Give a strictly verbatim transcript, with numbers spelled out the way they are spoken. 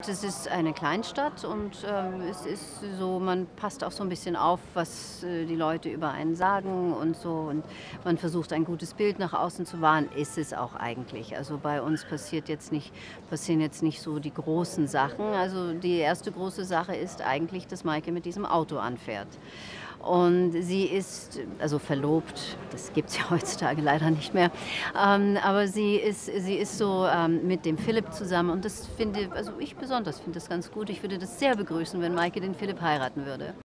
Das ist eine Kleinstadt und, ähm, es ist so, man passt auch so ein bisschen auf, was, äh, die Leute über einen sagen und so, und man versucht, ein gutes Bild nach außen zu wahren, ist es auch eigentlich. Also, bei uns passiert jetzt nicht passieren jetzt nicht so die großen Sachen. Also, die erste große Sache ist eigentlich, dass Maike mit diesem Auto anfährt. Und sie ist also verlobt, das gibt's ja heutzutage leider nicht mehr, ähm, aber sie ist sie ist so, ähm, mit dem Philipp zusammen, und das finde also ich besonders finde das ganz gut. Ich würde das sehr begrüßen, wenn Maike den Philipp heiraten würde.